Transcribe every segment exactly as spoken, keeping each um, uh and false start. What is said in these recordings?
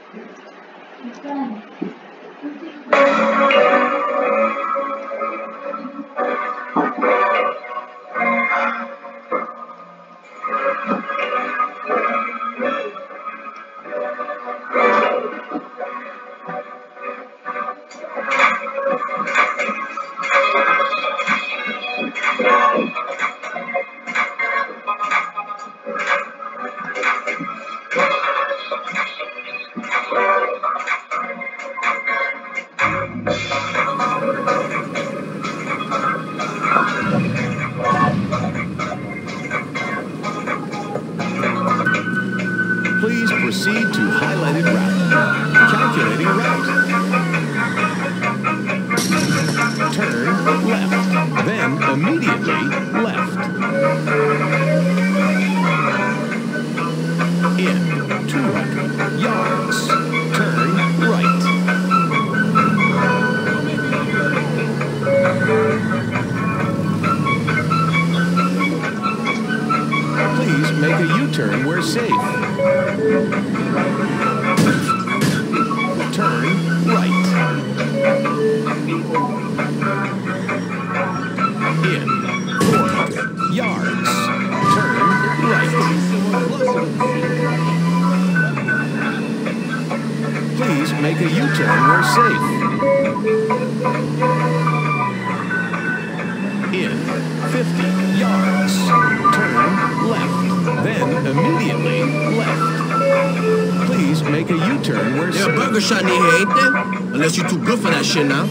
Please proceed to highlighted route. Calculating route. Turn left, then immediately left. In two hundred yards, turn right. Please make a U-turn where safe. Turn right. In four hundred yards, turn right. Please make a U-turn where safe. In fifty yards, turn left, then immediately left. Please make a U-turn where There's a safe. burger shot near here, ain't there? Unless you're too good for that shit now.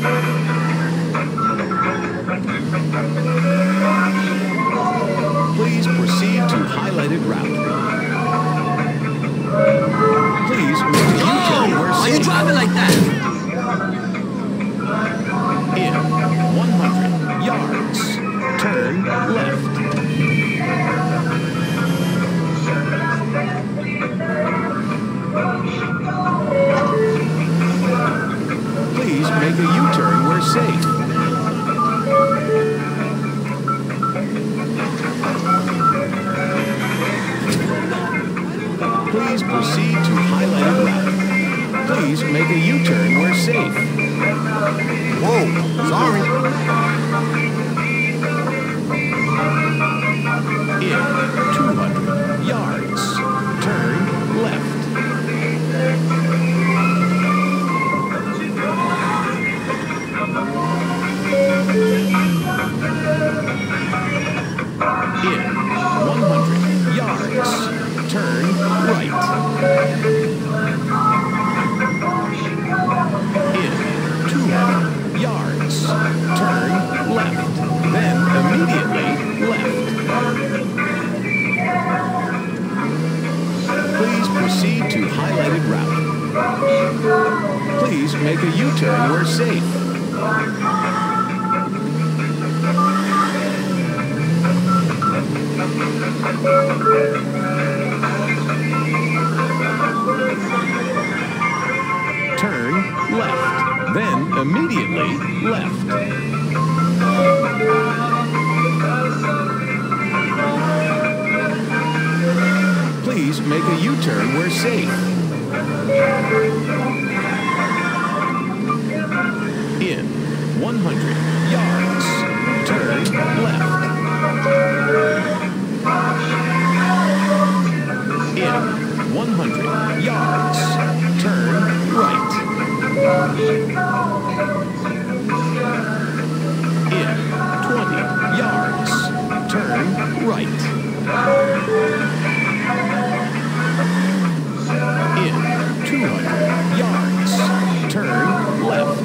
Please proceed to highlighted route. Please make a U-turn where Why safe. you driving like that? In one hundred yards, turn left. Please make a U-turn where safe. Please proceed to highlighted route. Please make a U-turn where safe. Whoa, sorry. In two hundred yards, turn left. In one hundred yards, turn right. In two hundred yards, turn left, then immediately left. Please proceed to highlighted route. Please make a U-turn where safe. Turn left, then immediately left. Please make a U-turn where safe. In one hundred yards, turn left. In one hundred yards, turn right. In twenty yards, turn right. In two hundred yards, turn left.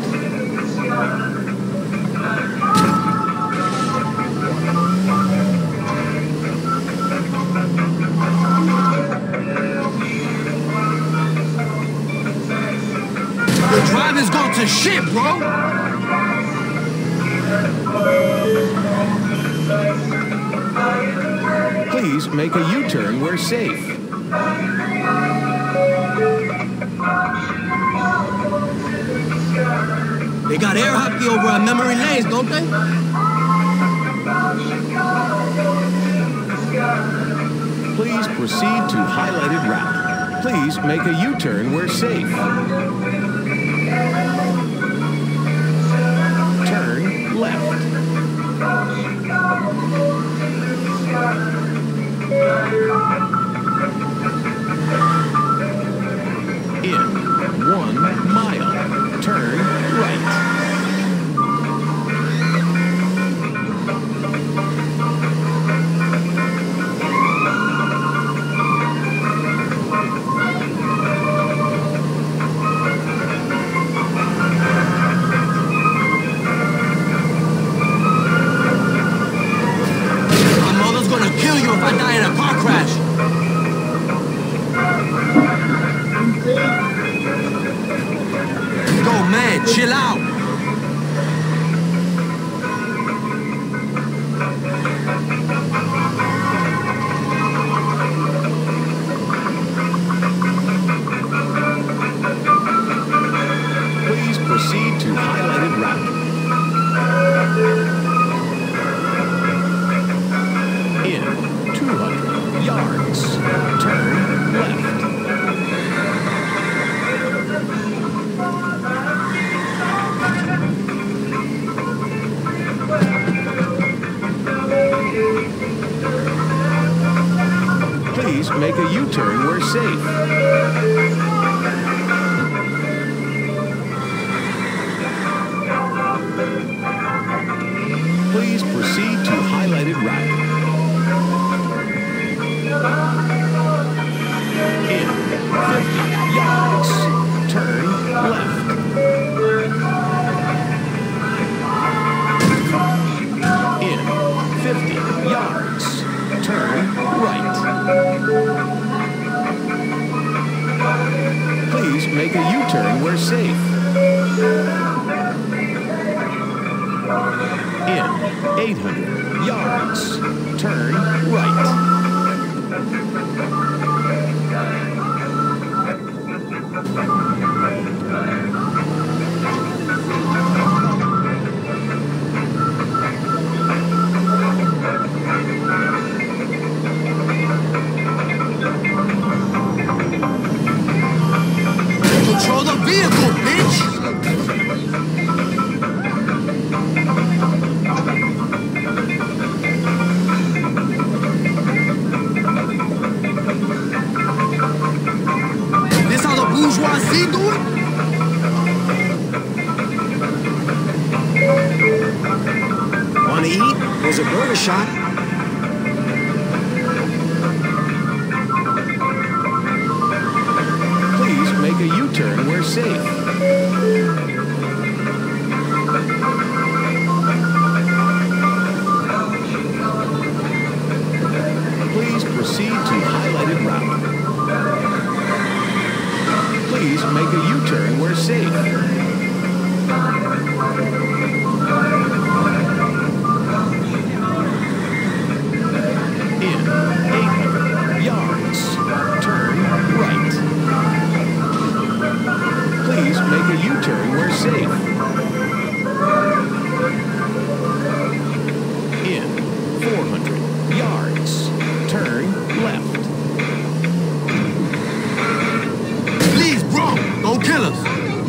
The driver's going to shit, bro. Please make a U-turn where safe. They got air hockey over at memory lanes, don't they? Please proceed to highlighted route. Please make a U-turn where safe. Turn left. In one mile, turn right. If I die in a car crash. Go, man, chill out. Please proceed to highlighted route. two hundred yards. Turn left. Please make a U-turn where safe. Please proceed to highlighted route. In fifty yards, turn left. In fifty yards, turn right. Please make a U-turn where safe. In eight hundred yards, turn right. Control the vehicle, bitch! This how the bourgeoisie do it? Want to eat? There's a burger shop. Please make a U-turn where safe. Please proceed to highlighted route. Please make a U-turn where safe. Please make a U-turn where safe. In four hundred yards, turn left. Please, bro, don't kill us.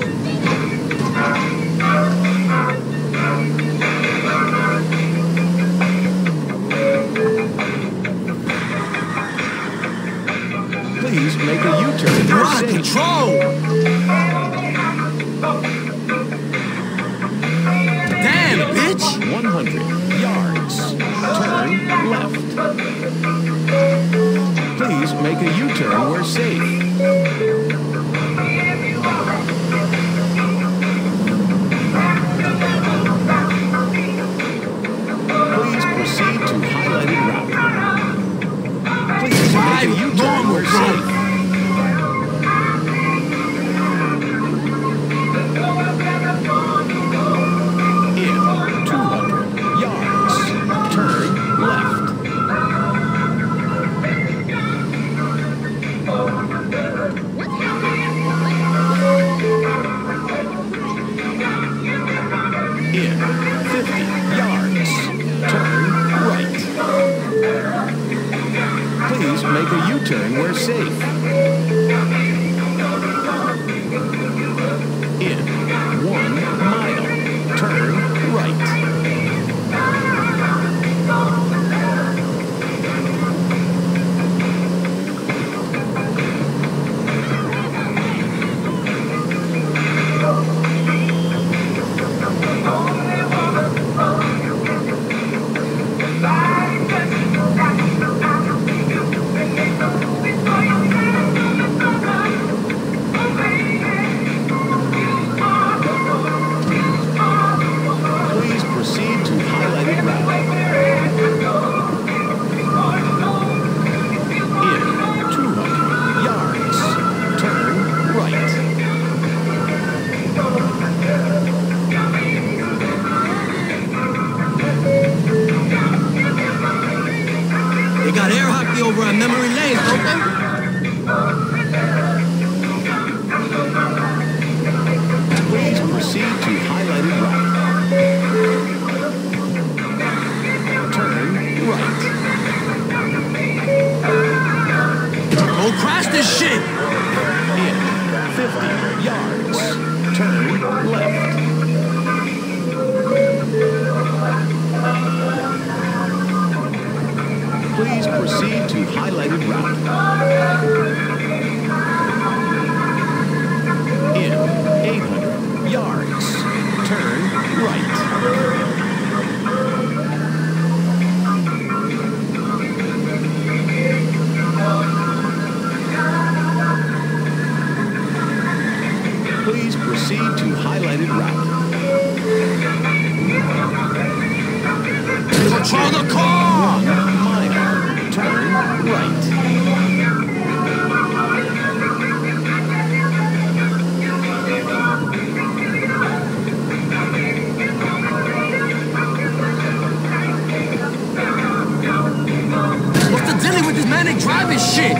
Please make a U-turn You're where out of safe. control. Damn, bitch! one hundred yards, turn left. Please make a U-turn where safe. Please proceed to highlighted route. Please make a U-turn where safe. highlighted route. In eight hundred yards, turn right. Please proceed to highlighted route. Control the car! One mile, turn right. What's the dealing with this manic driving shit?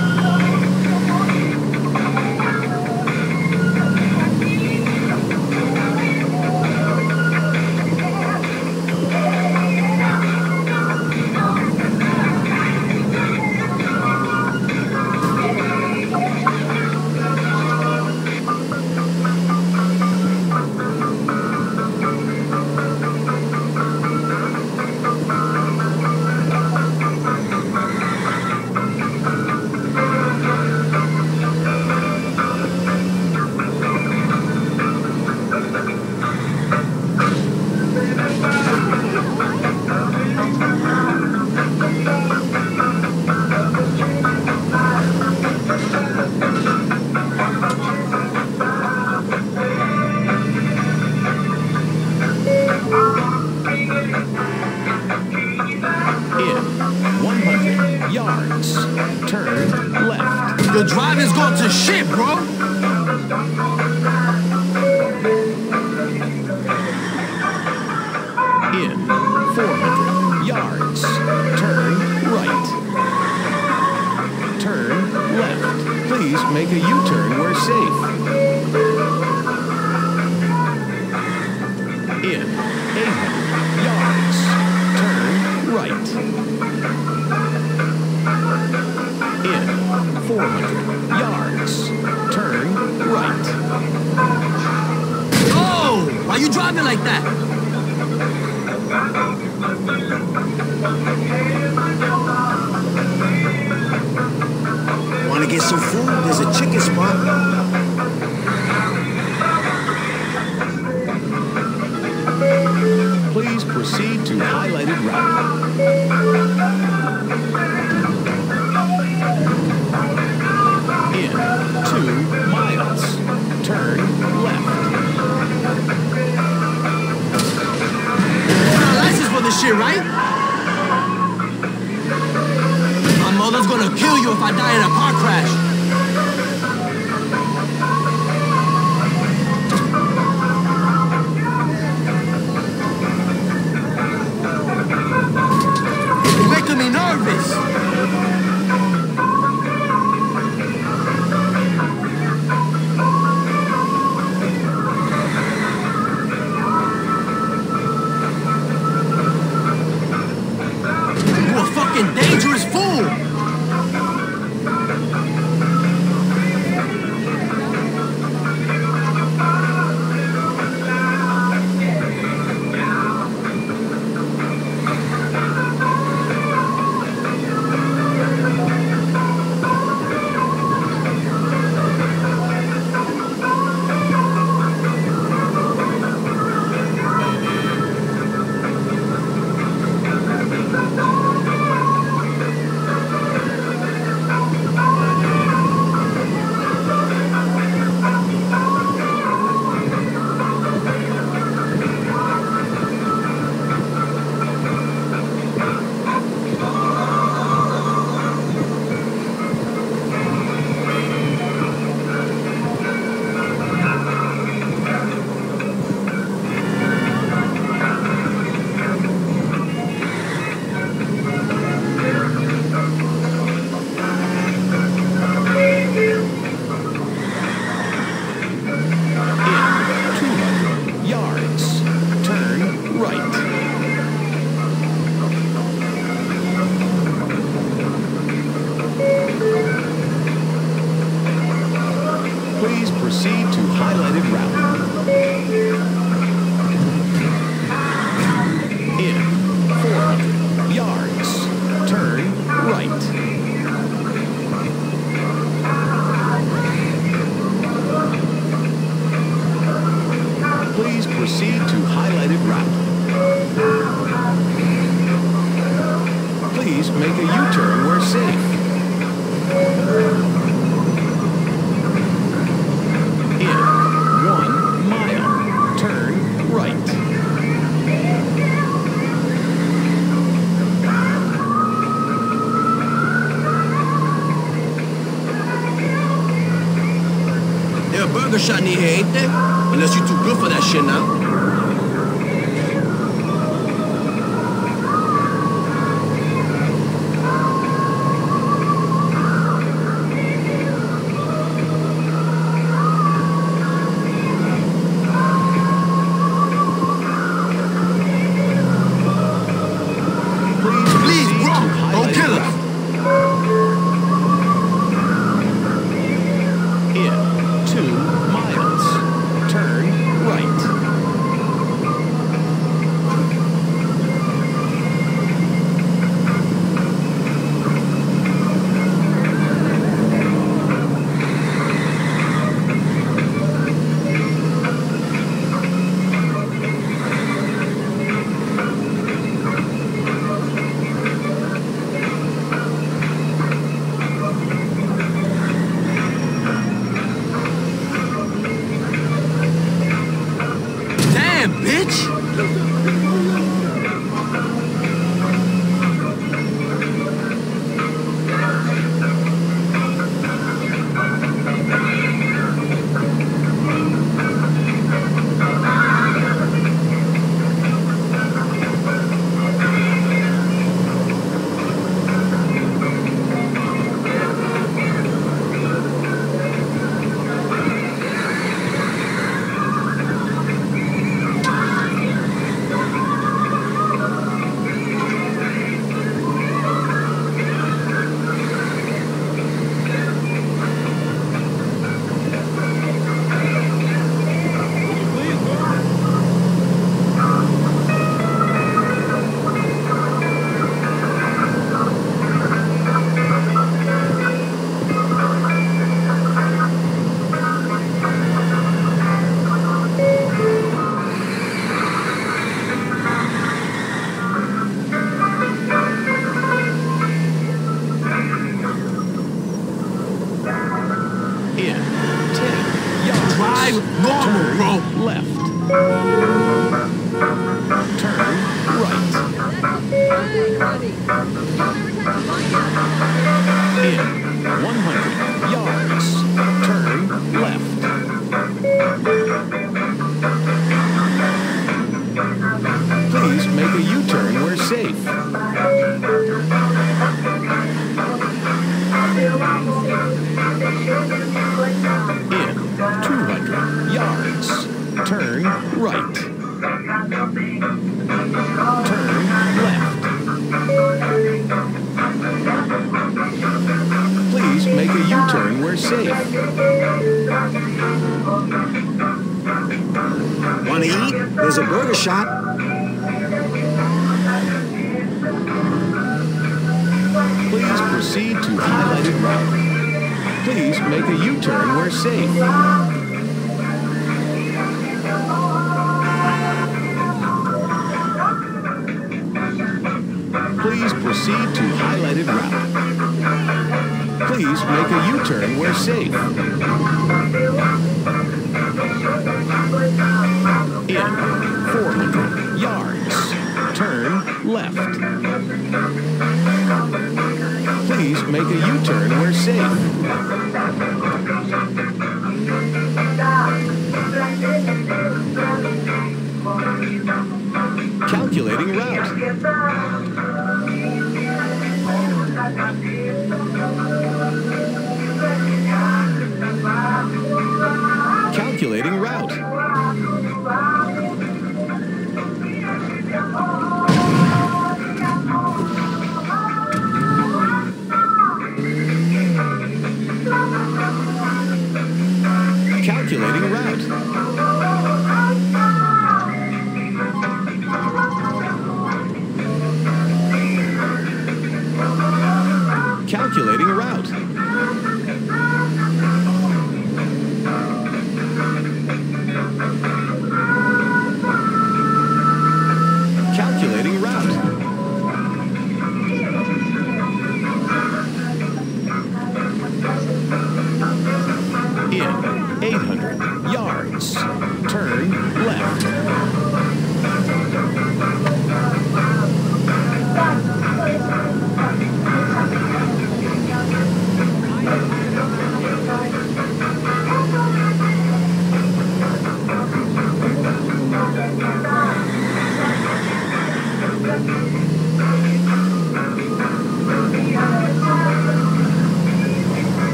The driving's going to shit, bro! In four hundred yards, turn right. Turn left. Please make a U-turn where safe. In eight hundred yards, turn right. In four hundred yards, turn right. Oh! Why you driving like that? Want to get some food? There's a chicken spot. Please proceed to highlighted route. In two miles, turn left. You got a license for this shit, right? My mother's gonna kill you if I die in a car crash. You're making me nervous. You're a fucking dangerous fool. Please proceed to highlighted route. In four hundred yards, turn right. a burger shot near here, ain't there? Unless you're too good for that shit now.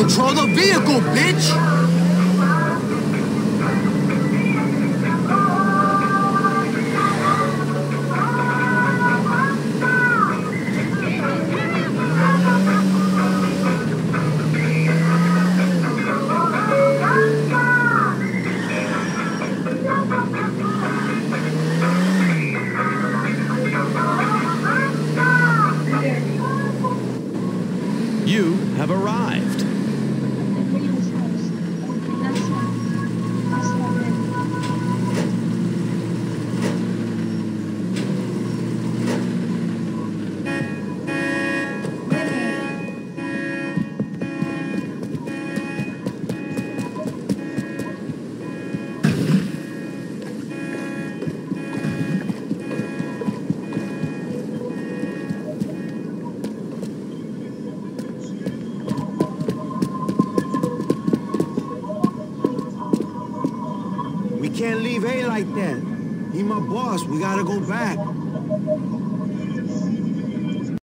Control the vehicle, bitch! You have arrived. We can't leave A like that. He my boss. We gotta go back.